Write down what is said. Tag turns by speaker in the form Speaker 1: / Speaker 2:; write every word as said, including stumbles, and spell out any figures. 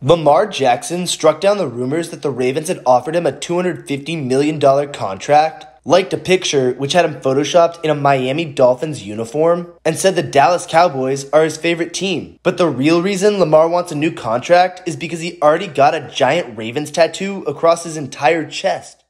Speaker 1: Lamar Jackson struck down the rumors that the Ravens had offered him a two hundred fifty million dollars contract, liked a picture which had him photoshopped in a Miami Dolphins uniform, and said the Dallas Cowboys are his favorite team. But the real reason Lamar wants a new contract is because he already got a giant Ravens tattoo across his entire chest.